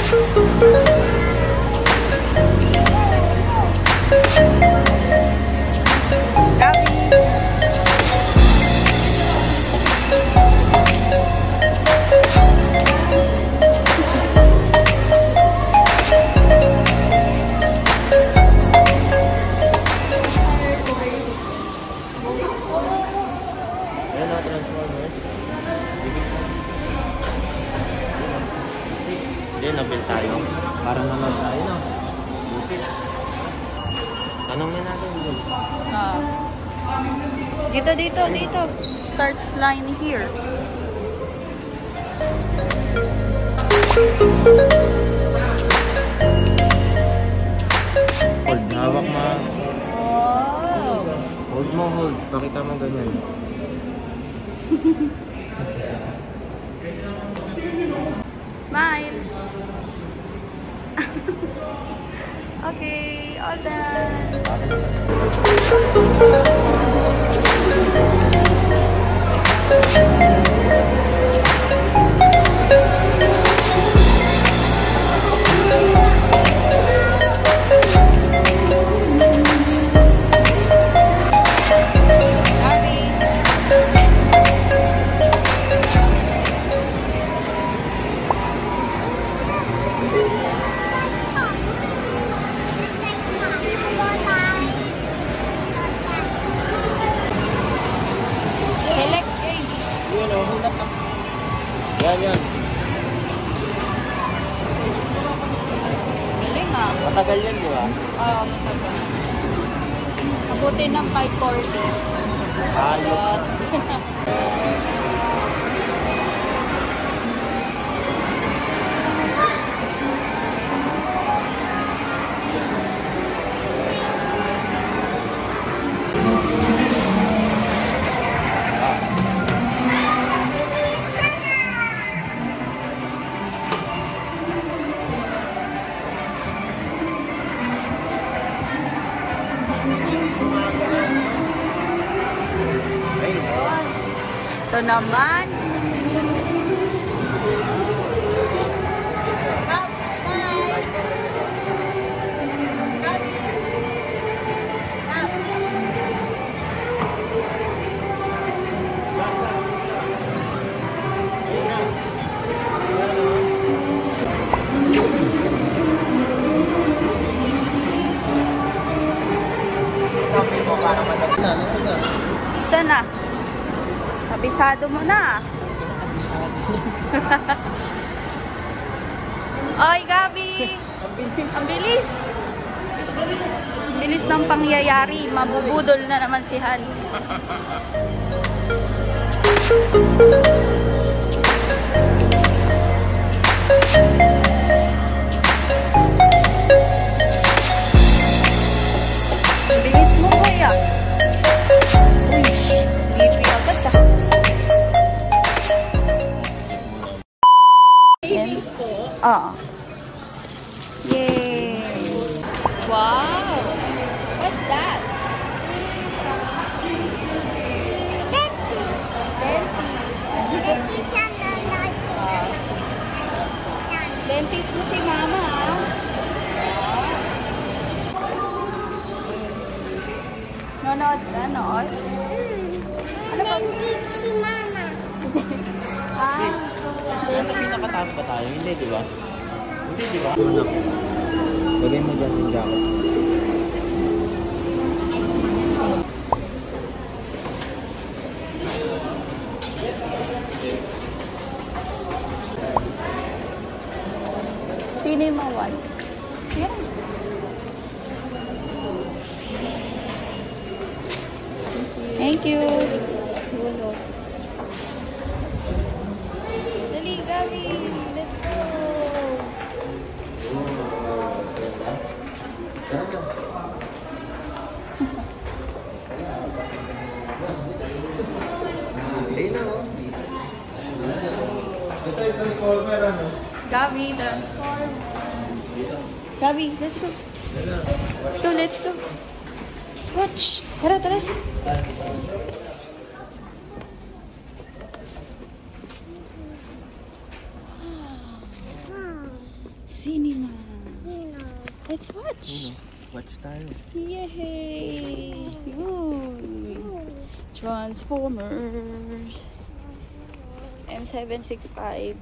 Nabil tayo. Para nanood tayo, no? Busit. Tanong na natin. Dito. Starts line here. Hold. Hawak mo. Wow. Hold mo, hold. Pakita mo ganyan. Smiles. Okay, all done. Yan. Galing ah. Matagal yan, di ba? Oo, matagal. Abutin ng 540. Ayot. Ito naman. Sana? Kabisado mo na. Ay, Gabi! Ang bilis! Ang bilis ng pangyayari. Mabubudol na naman si Hans. Ang bilis mo, kuya. Yay! Wow! What's that? Dentist mo si Mama, ah. Nonood ka, nood? Dentist si Mama. Nasa pinakataas ba tayo? Hindi, di ba? Hindi, di ba? Lagay mo dyan yung jacket. Cinema 1. Yeah. Thank you. Dali, Gabi. Let's go. Gabi, transform. Gabi, let's go. Let's go, let's go. Swatch. Tara, tara. Cinema. Let's watch. Watch tayo. Yay! Ooh. Transformers. M765.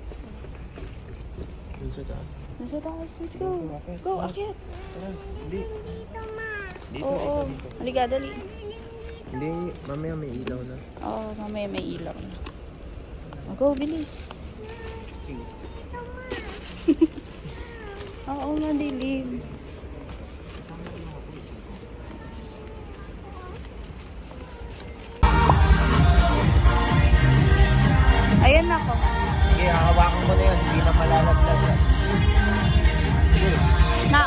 Dun sa taas. Nasa taas. Let's go. Go, akyat. Dito. Dito, Oo. dito. Halika, dali. Hindi, mamaya may ilaw na. Oo, mamaya may ilaw na. Go, bilis. Oo, madilim. Ayan ako. Sige, hawakan ko na yun. Hindi na malalaglag. Nak.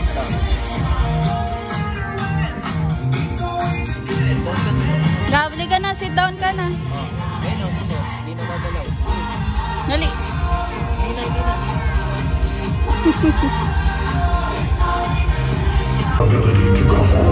Gabli ka na, sit down ka na. Ayun, hindi na magalaw. Dali. Hindi na. Ability to cover.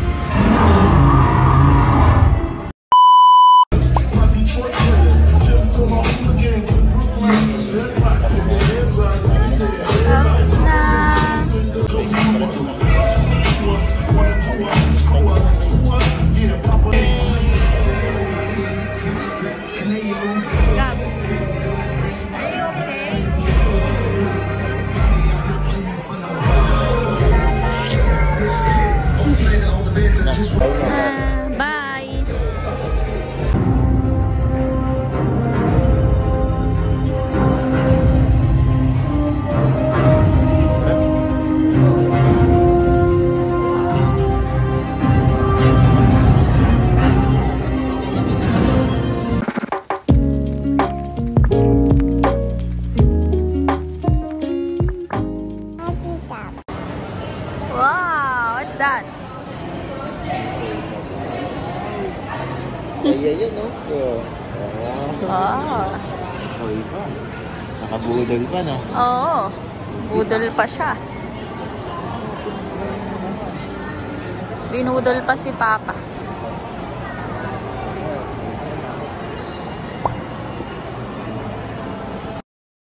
Bye. Wow, what's that? Saya yun, no? Oh. Hoy pa. Nakabudol pa, no? Oo. Budol pa siya. Binudol pa si Papa.